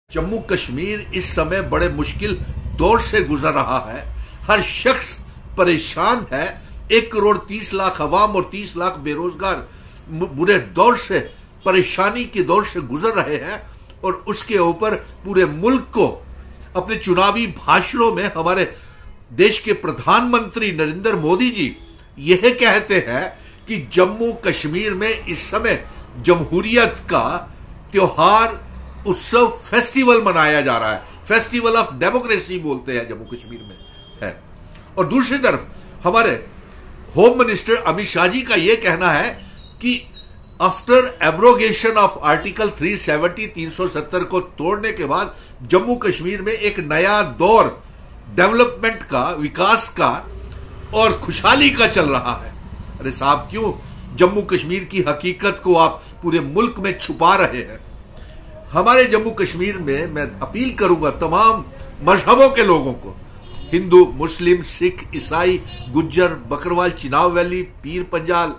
जम्मू कश्मीर इस समय बड़े मुश्किल दौर से गुजर रहा है। हर शख्स परेशान है। 1,30,00,000 अवाम और 30 लाख बेरोजगार बुरे दौर से, परेशानी के दौर से गुजर रहे हैं। और उसके ऊपर पूरे मुल्क को अपने चुनावी भाषणों में हमारे देश के प्रधानमंत्री नरेंद्र मोदी जी यह कहते हैं कि जम्मू कश्मीर में इस समय जमहूरियत का त्योहार, उत्सव, फेस्टिवल मनाया जा रहा है। फेस्टिवल ऑफ डेमोक्रेसी बोलते हैं जम्मू कश्मीर में है। और दूसरी तरफ हमारे होम मिनिस्टर अमित शाह जी का यह कहना है कि आफ्टर एब्रोगेशन ऑफ आर्टिकल 370 को तोड़ने के बाद जम्मू कश्मीर में एक नया दौर डेवलपमेंट का, विकास का और खुशहाली का चल रहा है। अरे साहब, क्यों जम्मू कश्मीर की हकीकत को आप पूरे मुल्क में छुपा रहे हैं? हमारे जम्मू कश्मीर में मैं अपील करूंगा तमाम मजहबों के लोगों को, हिंदू, मुस्लिम, सिख, ईसाई, गुज्जर, बकरवाल, चिनाब वैली, पीर पंजाल,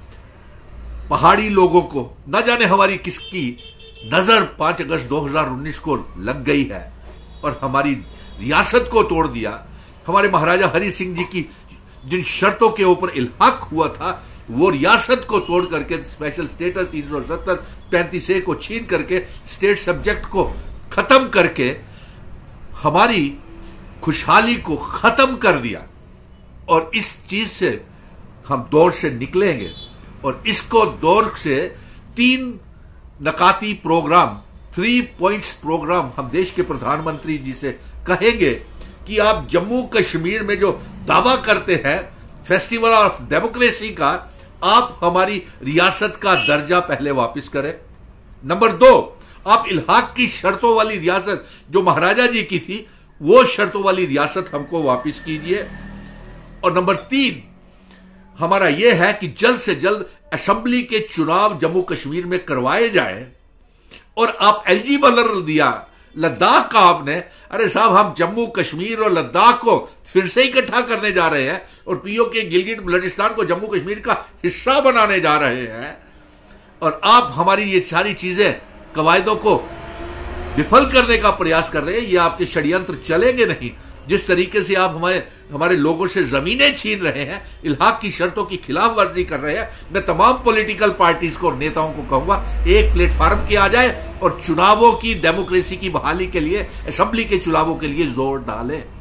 पहाड़ी लोगों को, न जाने हमारी किसकी नजर 5 अगस्त 2019 को लग गई है और हमारी रियासत को तोड़ दिया। हमारे महाराजा हरि सिंह जी की जिन शर्तों के ऊपर इल्हाक हुआ था, वो रियासत को तोड़ करके स्पेशल स्टेटस 370 35A को छीन करके स्टेट सब्जेक्ट को खत्म करके हमारी खुशहाली को खत्म कर दिया। और इस चीज से हम दौर से निकलेंगे और इसको दौर से 3 नकाती प्रोग्राम, 3 पॉइंट्स प्रोग्राम हम देश के प्रधानमंत्री जी से कहेंगे कि आप जम्मू कश्मीर में जो दावा करते हैं फेस्टिवल ऑफ डेमोक्रेसी का, आप हमारी रियासत का दर्जा पहले वापस करें। नंबर 2, आप इल्हाक की शर्तों वाली रियासत जो महाराजा जी की थी, वो शर्तों वाली रियासत हमको वापस कीजिए। और नंबर 3 हमारा यह है कि जल्द से जल्द असेंबली के चुनाव जम्मू कश्मीर में करवाए जाए। और आप एलिजिबल दिया लद्दाख का आपने। अरे साहब, हम जम्मू कश्मीर और लद्दाख को फिर से इकट्ठा करने जा रहे हैं और पीओके गिलगिट बल्टिस्तान को जम्मू कश्मीर का हिस्सा बनाने जा रहे हैं। और आप हमारी ये सारी चीजें, कवायदों को विफल करने का प्रयास कर रहे हैं। ये आपके षड्यंत्र चलेंगे नहीं। जिस तरीके से आप हमारे लोगों से जमीनें छीन रहे हैं, इल्हाक की शर्तों की खिलाफ वर्जी कर रहे हैं, मैं तमाम पॉलिटिकल पार्टीज को और नेताओं को कहूंगा, एक प्लेटफॉर्म किया जाए और चुनावों की, डेमोक्रेसी की बहाली के लिए, असेंबली के चुनावों के लिए जोर डालें।